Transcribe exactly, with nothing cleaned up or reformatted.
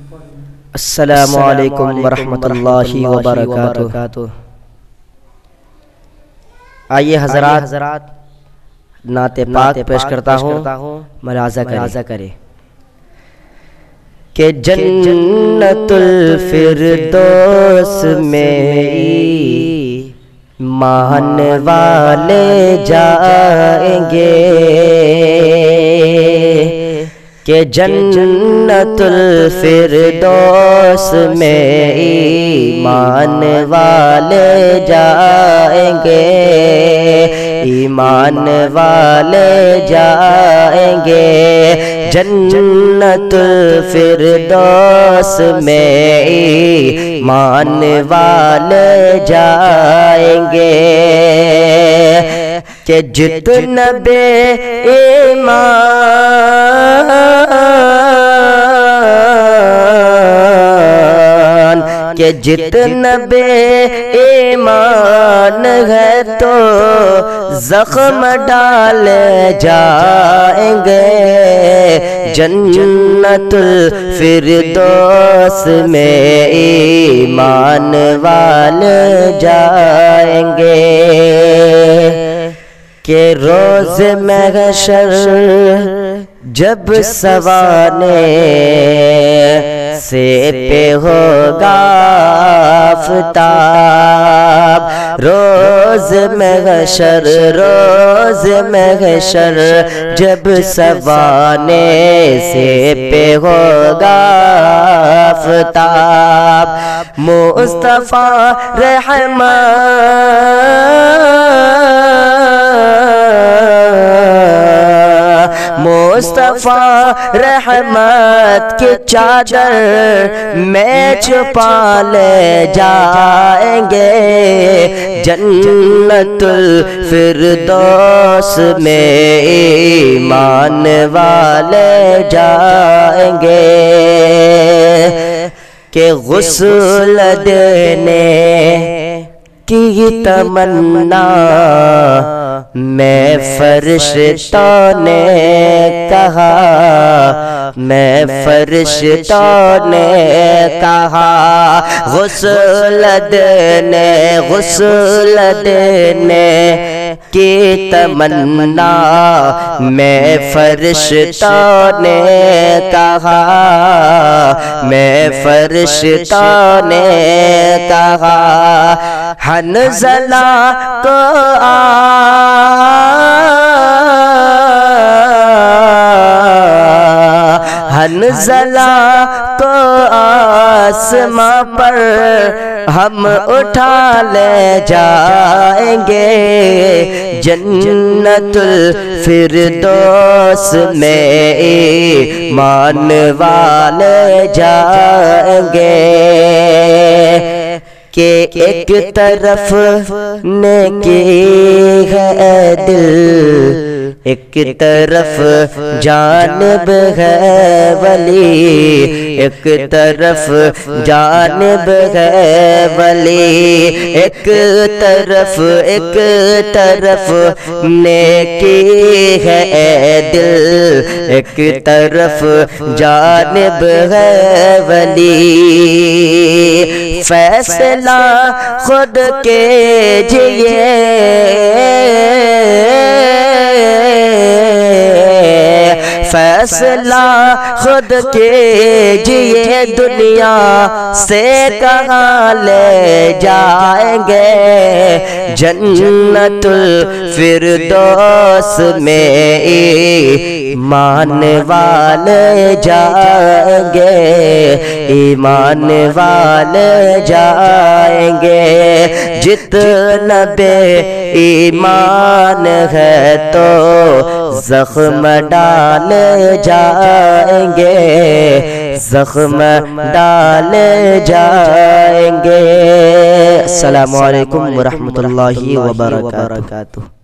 السلام علیکم ورحمۃ اللہ وبرکاتہ۔ آئیے حضرات نعت پاک پیش کرتا ہوں، ملاحظہ کرے کہ جنت الفردوس میں مان والے جائیں گے، کہ جنت الفردوس میں ایمان والے جائیں گے، ایمان والے جائیں گے، جنت الفردوس میں ایمان والے جائیں گے، کہ جتنا بے ایمان، کہ جتنا بے ایمان ہے تو زخم ڈالے جائیں گے، جنت الفردوس میں ایمان والے جائیں گے، کہ روز محشر جب سوانے سے پہ ہوگا آفتاب، روز محشر روز محشر جب سوانے سے پہ ہوگا آفتاب، مصطفیٰ رحمت مصطفیٰ رحمت کی چادر میں چھپا لے جائیں گے، جنت الفردوس میں ایمان والے جائیں گے، کہ غسل دینے کی تمنا میں فرشتوں نے کہا، میں فرشتوں نے کہا، غسل دینے غسل دینے کی تمنا میں فرشتوں نے کہا، میں فرشتوں نے کہا، حنظلہ کو حنظلہ کو آسماں پر ہم اٹھا لے جائیں گے، جنت الفردوس میں ایمان والے جائیں گے، کہ ایک طرف نیکی ہے دل، ایک طرف جانب ہے ولی، ایک طرف جانب ہے ولی، ایک طرف ایک طرف نیکی ہے دل، ایک طرف جانب ہے ولی، فیصلہ خود کیجئے، فیصلہ خود کیجئے، دنیا سے کہاں لے جائیں گے، جنت الفردوس میں ایمان والے جائیں گے، ایمان والے جائیں گے، جتنا بے ایمان ہے تو زخم ڈالے جائیں گے، زخم ڈالے جائیں گے۔ السلام علیکم ورحمۃ اللہ وبرکاتہ۔